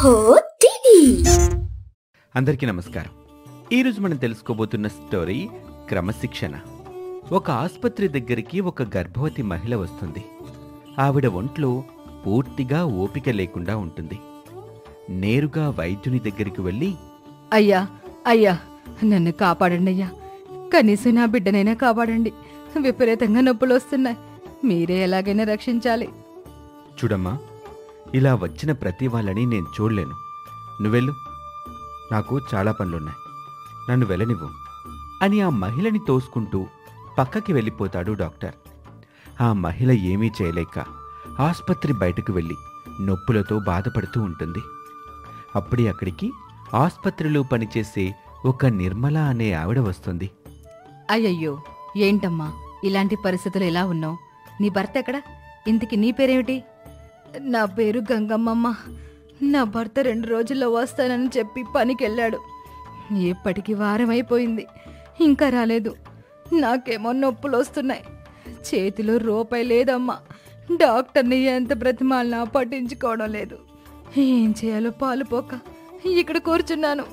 ఓహో టీవీ. అందరికీ నమస్కారం. ఈరోజు మనం తెలుసుకోబోతున్న స్టోరీ క్రమశిక్షణ. ఒక ఆసుపత్రి దగ్గరికి ఒక గర్భవతి మహిళ వస్తుంది. ఆవిడ ఒంట్లో పూర్తిగా ఓపిక లేకుండా ఉంటుంది. నేరుగా వైద్యుని దగ్గరికి వెళ్ళి, అయ్యా అయ్యా నన్ను కాపాడండి అయ్యా, కనీసం నా బిడ్డనైనా కాపాడండి. విపరీతంగా నొప్పులు వస్తున్నాయి, మీరే ఎలాగైనా రక్షించాలి. చూడమ్మా, ఇలా వచ్చిన ప్రతి వాళ్ళని నేను చూడలేను. నువ్వెళ్ళు, నాకు చాలా పనులున్నాయి, నన్ను వెళ్ళనివ్వు అని ఆ మహిళని తోసుకుంటూ పక్కకి వెళ్ళిపోతాడు డాక్టర్. ఆ మహిళ ఏమీ చేయలేక ఆసుపత్రి బయటకు వెళ్ళి నొప్పులతో బాధపడుతూ ఉంటుంది. అప్పుడే అక్కడికి ఆసుపత్రిలో పనిచేసే ఒక నిర్మల అనే ఆవిడ వస్తుంది. అయ్యయ్యో, ఏంటమ్మా ఇలాంటి పరిస్థితులు ఎలా ఉన్నావు? నీ భర్త ఎక్కడ? ఇంతకి నీ పేరేమిటి? నా పేరు గంగమ్మమ్మ. నా భర్త 2 రోజుల్లో వస్తానని చెప్పి పనికెళ్ళాడు. ఎప్పటికి వారం అయిపోయింది, ఇంకా రాలేదు. నాకేమో నొప్పులు వస్తున్నాయి, చేతిలో రూపాయి లేదమ్మా. డాక్టర్ని ఎంత బ్రతిమాలినా పట్టించుకోవడం లేదు. ఏం చేయాలో పాలుపోక ఇక్కడ కూర్చున్నాను.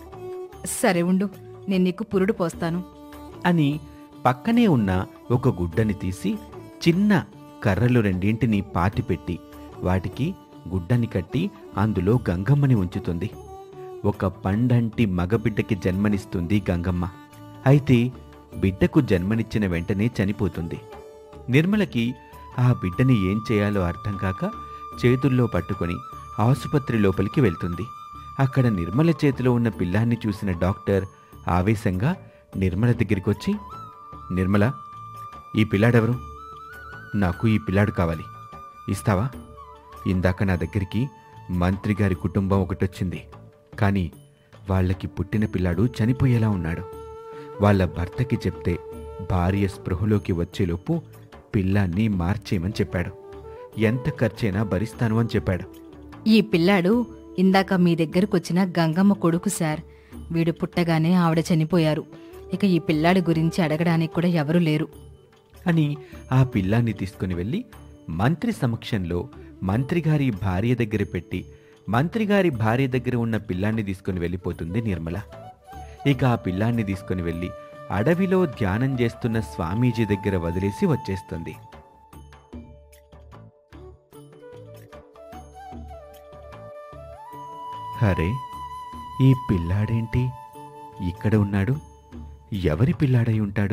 సరే ఉండు, నేను నీకు పురుడు పోస్తాను అని పక్కనే ఉన్న ఒక గుడ్డని తీసి చిన్న కర్రలు 2 పాతిపెట్టి వాటికి గుడ్డని కట్టి అందులో గంగమ్మని ఉంచుతుంది. ఒక పండంటి మగబిడ్డకి జన్మనిస్తుంది గంగమ్మ. అయితే బిడ్డకు జన్మనిచ్చిన వెంటనే చనిపోతుంది. నిర్మలకి ఆ బిడ్డని ఏం చేయాలో అర్థం కాక చేతుల్లో పట్టుకొని ఆసుపత్రి లోపలికి వెళ్తుంది. అక్కడ నిర్మల చేతిలో ఉన్న పిల్లాన్ని చూసిన డాక్టర్ ఆవేశంగా నిర్మల దగ్గరికొచ్చి, నిర్మల, ఈ పిల్లాడెవరు? నాకు ఈ పిల్లాడు కావాలి, ఇస్తావా? ఇందాక నా దగ్గరికి మంత్రి గారి కుటుంబం ఒకటొచ్చింది, కానీ వాళ్ళకి పుట్టిన పిల్లాడు చనిపోయేలా ఉన్నాడు. వాళ్ళ భర్తకి చెప్తే భార్య స్పృహలోకి వచ్చేలోపు పిల్లాన్ని మార్చేయమని చెప్పాడు. ఎంత ఖర్చైనా భరిస్తాను అని చెప్పాడు. ఈ పిల్లాడు ఇందాక మీ దగ్గరకొచ్చిన గంగమ్మ కొడుకు సార్. వీడు పుట్టగానే ఆవిడ చనిపోయారు. ఇక ఈ పిల్లాడి గురించి అడగడానికి కూడా ఎవరూ లేరు అని ఆ పిల్లాన్ని తీసుకుని వెళ్ళి మంత్రి సమక్షంలో మంత్రిగారి భార్య దగ్గర పెట్టి మంత్రిగారి భార్య దగ్గర ఉన్న పిల్లాన్ని తీసుకుని వెళ్ళిపోతుంది నిర్మల. ఇక ఆ పిల్లాన్ని తీసుకుని వెళ్ళి అడవిలో ధ్యానం చేస్తున్న స్వామీజీ దగ్గర వదిలేసి వచ్చేస్తుంది. అరే, ఈ పిల్లాడేంటి ఇక్కడ ఉన్నాడు? ఎవరి పిల్లాడై ఉంటాడు?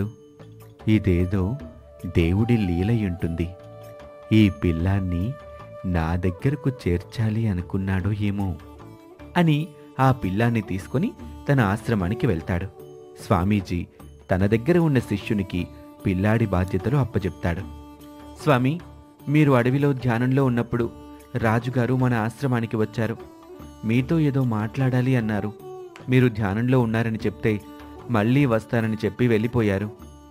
ఇదేదో దేవుడి లీలై ఉంటుంది. ఈ పిల్లాన్ని నా దగ్గరకు చేర్చాలి అనుకున్నాడో ఏమో అని ఆ పిల్లాన్ని తీసుకుని తన ఆశ్రమానికి వెళ్తాడు. స్వామీజీ తన దగ్గర ఉన్న శిష్యునికి పిల్లాడి బాధ్యతలు అప్పచెప్తాడు. స్వామి, మీరు అడవిలో ధ్యానంలో ఉన్నప్పుడు రాజుగారు మన ఆశ్రమానికి వచ్చారు. మీతో ఏదో మాట్లాడాలి అన్నారు. మీరు ధ్యానంలో ఉన్నారని చెప్తే మళ్ళీ వస్తానని చెప్పి వెళ్ళిపోయారు.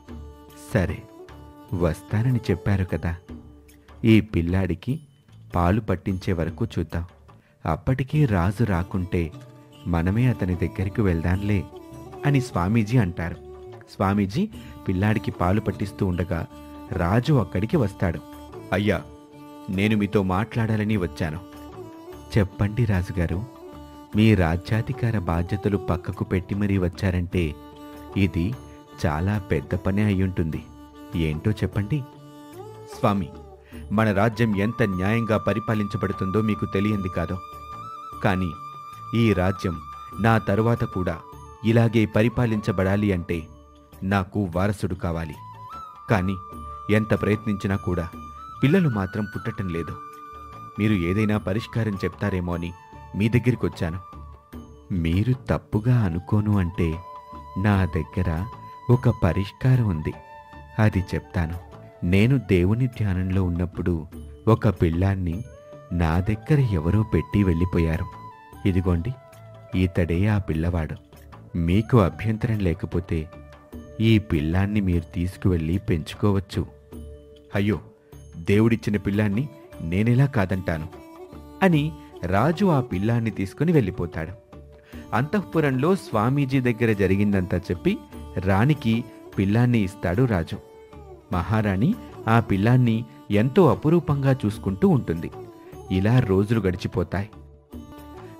సరే, వస్తానని చెప్పారు కదా, ఈ పిల్లాడికి పాలు పట్టించే వరకు చూద్దాం. అప్పటికీ రాజు రాకుంటే మనమే అతని దగ్గరికి వెళ్దాంలే అని స్వామీజీ అంటారు. స్వామీజీ పిల్లాడికి పాలు పట్టిస్తూ ఉండగా రాజు అక్కడికి వస్తాడు. అయ్యా, నేను మీతో మాట్లాడాలని వచ్చాను. చెప్పండి రాజుగారు, మీ రాజ్యాధికార బాధ్యతలు పక్కకు పెట్టి మరీ వచ్చారంటే ఇది చాలా పెద్ద పనే అయ్యుంటుంది. ఏంటో చెప్పండి. స్వామి, మన రాజ్యం ఎంత న్యాయంగా పరిపాలించబడుతుందో మీకు తెలియంది కాదు. కానీ ఈ రాజ్యం నా తరువాత కూడా ఇలాగే పరిపాలించబడాలి అంటే నాకు వారసుడు కావాలి. కానీ ఎంత ప్రయత్నించినా కూడా పిల్లలు మాత్రం పుట్టటం లేదు. మీరు ఏదైనా పరిష్కారం చెప్తారేమో అని మీ దగ్గరికి వచ్చాను. మీరు తప్పుగా అనుకోను అంటే నా దగ్గర ఒక పరిష్కారం ఉంది, అది చెప్తాను. నేను దేవుని ధ్యానంలో ఉన్నప్పుడు ఒక పిల్లాన్ని నా దగ్గర ఎవరో పెట్టి వెళ్ళిపోయారు. ఇదిగోండి, ఈతడే ఆ పిల్లవాడు. మీకు అభ్యంతరం లేకపోతే ఈ పిల్లాన్ని మీరు తీసుకువెళ్ళి పెంచుకోవచ్చు. అయ్యో, దేవుడిచ్చిన పిల్లాన్ని నేనెలా కాదంటాను అని రాజు ఆ పిల్లాన్ని తీసుకుని వెళ్ళిపోతాడు. అంతఃపురంలో స్వామీజీ దగ్గర జరిగిందంతా చెప్పి రాణికి పిల్లాన్ని ఇస్తాడు రాజు. మహారాణి ఆ పిల్లాన్ని ఎంతో అపురూపంగా చూసుకుంటూ ఉంటుంది. ఇలా రోజులు గడిచిపోతాయి.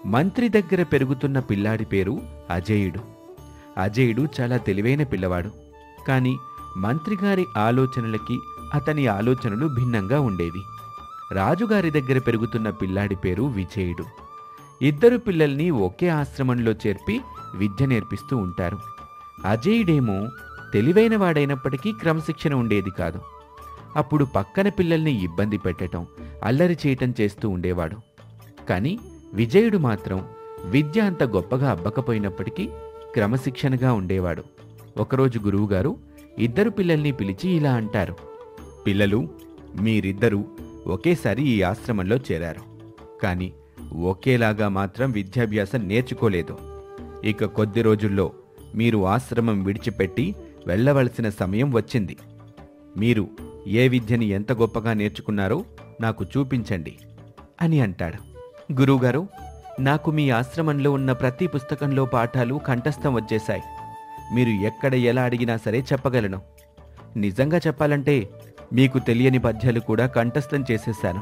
మంత్రి దగ్గర పెరుగుతున్న పిల్లాడి పేరు అజేయుడు. అజేయుడు చాలా తెలివైన పిల్లవాడు. కాని మంత్రిగారి ఆలోచనలకి అతని ఆలోచనలు భిన్నంగా ఉండేవి. రాజుగారి దగ్గర పెరుగుతున్న పిల్లాడి పేరు విజయుడు. ఇద్దరు పిల్లల్ని ఒకే ఆశ్రమంలో చేర్పి విద్య నేర్పిస్తూ ఉంటారు. అజేయుడేమో తెలివైనవాడైనప్పటికీ క్రమశిక్షణ ఉండేది కాదు. అప్పుడు పక్కన పిల్లల్ని ఇబ్బంది పెట్టటం, అల్లరి చేయటం చేస్తూ ఉండేవాడు. కాని విజయుడు మాత్రం విద్య అంత గొప్పగా అబ్బకపోయినప్పటికీ క్రమశిక్షణగా ఉండేవాడు. ఒకరోజు గురువుగారు ఇద్దరు పిల్లల్ని పిలిచి ఇలా అంటారు: పిల్లలు, మీరిద్దరూ ఒకేసారి ఈ ఆశ్రమంలో చేరారు. కాని ఒకేలాగా మాత్రం విద్యాభ్యాసం నేర్చుకోలేదు. ఇక కొద్ది రోజుల్లో మీరు ఆశ్రమం విడిచిపెట్టి వెళ్ళవలసిన సమయం వచ్చింది. మీరు ఏ విద్యని ఎంత గొప్పగా నేర్చుకున్నారో నాకు చూపించండి అని అంటాడు. గురువుగారు, నాకు మీ ఆశ్రమంలో ఉన్న ప్రతి పుస్తకంలో పాఠాలు కంఠస్థం వచ్చేశాయి. మీరు ఎక్కడ ఎలా అడిగినా సరే చెప్పగలను. నిజంగా చెప్పాలంటే మీకు తెలియని పద్యాలు కూడా కంఠస్థం చేసేశాను.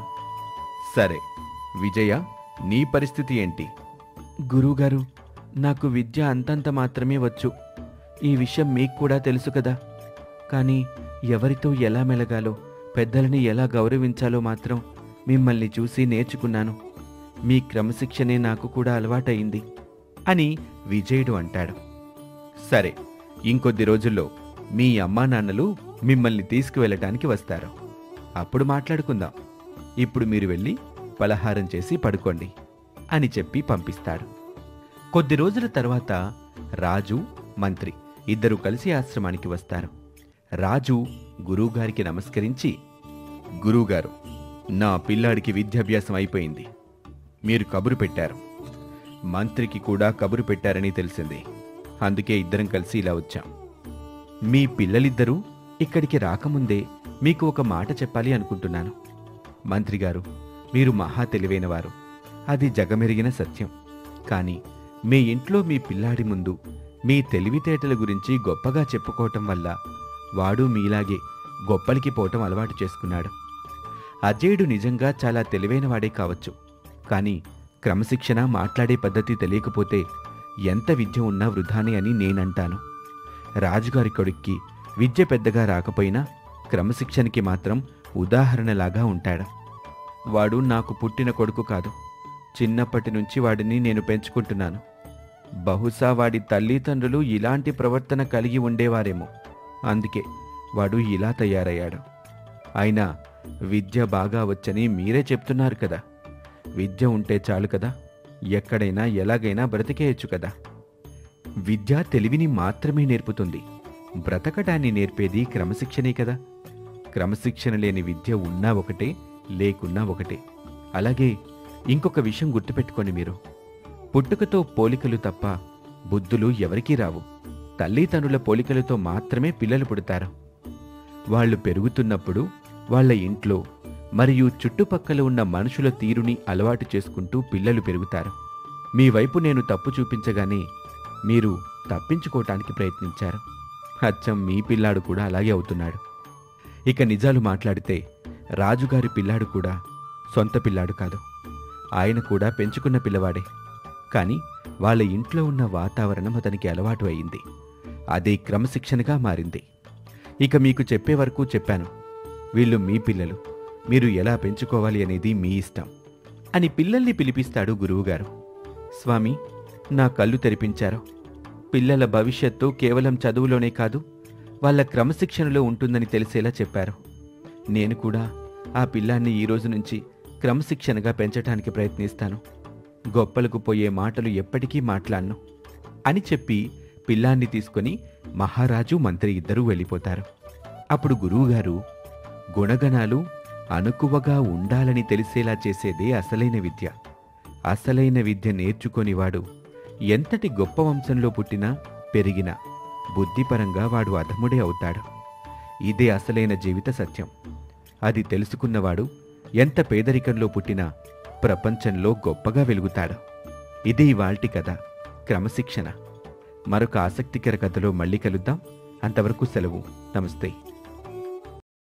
సరే విజయ, నీ పరిస్థితి ఏంటి? గురువుగారు, నాకు విద్య అంతంత మాత్రమే వచ్చు. ఈ విషయం మీకు కూడా తెలుసు కదా. కానీ ఎవరితో ఎలా మెలగాలో, పెద్దలని ఎలా గౌరవించాలో మాత్రం మిమ్మల్ని చూసి నేర్చుకున్నాను. మీ క్రమశిక్షణే నాకు కూడా అలవాటయింది అని విజయుడు అంటాడు. సరే, ఇంకొద్ది రోజుల్లో మీ అమ్మా నాన్నలు మిమ్మల్ని తీసుకువెళ్ళటానికి వస్తారు. అప్పుడు మాట్లాడుకుందాం. ఇప్పుడు మీరు వెళ్ళి పలహారం చేసి పడుకోండి అని చెప్పి పంపిస్తాడు. కొద్ది రోజుల తర్వాత రాజు, మంత్రి ఇద్దరూ కలిసి ఆశ్రమానికి వస్తారు. రాజు గురువుగారికి నమస్కరించి, గురువుగారు, నా పిల్లాడికి విద్యాభ్యాసం అయిపోయింది. మీరు కబురు పెట్టారు. మంత్రికి కూడా కబురు పెట్టారని తెలిసింది. అందుకే ఇద్దరం కలిసి ఇలా వచ్చాం. మీ పిల్లలిద్దరూ ఇక్కడికి రాకముందే మీకు ఒక మాట చెప్పాలి అనుకుంటున్నాను. మంత్రిగారు, మీరు మహా తెలివైనవారు, అది జగమెరిగిన సత్యం. కానీ మీ ఇంట్లో మీ పిల్లాడి ముందు మీ తెలివితేటల గురించి గొప్పగా చెప్పుకోవటం వల్ల వాడు మీలాగే గొప్పలికి పోవటం అలవాటు చేసుకున్నాడు. అజేయుడు నిజంగా చాలా తెలివైనవాడే కావచ్చు. కానీ క్రమశిక్షణ, మాట్లాడే పద్ధతి తెలియకపోతే ఎంత విద్య ఉన్నా వృధానే అని నేనంటాను. రాజుగారి కొడుక్కి విద్య పెద్దగా రాకపోయినా క్రమశిక్షణకి మాత్రం ఉదాహరణలాగా ఉంటాడు. వాడు నాకు పుట్టిన కొడుకు కాదు. చిన్నప్పటి నుంచి వాడిని నేను పెంచుకుంటున్నాను. బహుశా వాడి తల్లిదండ్రులు ఇలాంటి ప్రవర్తన కలిగి ఉండేవారేమో. అందుకే వాడు ఇలా తయారయ్యాడు. అయినా విద్య బాగా వచ్చని మీరే చెప్తున్నారు కదా. విద్య ఉంటే చాలు కదా, ఎక్కడైనా ఎలాగైనా బ్రతికేయచ్చు కదా. విద్య తెలివిని మాత్రమే నేర్పుతుంది. బ్రతకటాన్ని నేర్పేది క్రమశిక్షణే కదా. క్రమశిక్షణ లేని విద్య ఉన్నా ఒకటే, లేకున్నా ఒకటే. అలాగే ఇంకొక విషయం గుర్తుపెట్టుకోండి మీరు. పుట్టుకతో పోలికలు తప్ప బుద్ధులు ఎవరికీ రావు. తల్లిదండ్రుల పోలికలతో మాత్రమే పిల్లలు పుడతారు. వాళ్ళు పెరుగుతున్నప్పుడు వాళ్ళ ఇంట్లో మరియు చుట్టుపక్కల ఉన్న మనుషుల తీరుని అలవాటు చేసుకుంటూ పిల్లలు పెరుగుతారు. మీ వైపు నేను తప్పు చూపించగానే మీరు తప్పించుకోవటానికి ప్రయత్నించారు. అచ్చం మీ పిల్లాడు కూడా అలాగే అవుతున్నాడు. ఇక నిజాలు మాట్లాడితే రాజుగారి పిల్లాడు కూడా సొంత పిల్లాడు కాదు. ఆయన కూడా పెంచుకున్న పిల్లవాడే. కానీ వాళ్ళ ఇంట్లో ఉన్న వాతావరణం అతనికి అలవాటు అయింది. అదే క్రమశిక్షణగా మారింది. ఇక మీకు చెప్పే వరకు చెప్పాను. వీళ్ళు మీ పిల్లలు. మీరు ఎలా పెంచుకోవాలి అనేది మీ ఇష్టం అని పిల్లల్ని పిలిపిస్తాడు గురువుగారు. స్వామి, నా కళ్ళు తెరిపించారు. పిల్లల భవిష్యత్తు కేవలం చదువులోనే కాదు, వాళ్ళ క్రమశిక్షణలో ఉంటుందని తెలిసేలా చెప్పారు. నేను కూడా ఆ పిల్లాన్ని ఈ రోజు నుంచి క్రమశిక్షణగా పెంచటానికి ప్రయత్నిస్తాను. గొప్పలకు పోయే మాటలు ఎప్పటికీ మాట్లాడను అని చెప్పి పిల్లాన్ని తీసుకుని మహారాజు, మంత్రి ఇద్దరూ వెళ్ళిపోతారు. అప్పుడు గురువుగారు, గుణగణాలు అణకువగా ఉండాలని తెలిసేలా చేసేదే అసలైన విద్య. అసలైన విద్య నేర్చుకొనివాడు ఎంతటి గొప్ప వంశంలో పుట్టినా పెరిగినా బుద్ధిపరంగా వాడు అధముడే అవుతాడు. ఇదే అసలైన జీవిత సత్యం. అది తెలుసుకున్నవాడు ఎంత పేదరికంలో పుట్టినా ప్రపంచంలో గొప్పగా వెలుగుతాడు. ఇదే ఇవాల్టి కథ, క్రమశిక్షణ. మరొక ఆసక్తికర కథలో మళ్ళీ కలుద్దాం. అంతవరకు సెలవు. నమస్తే.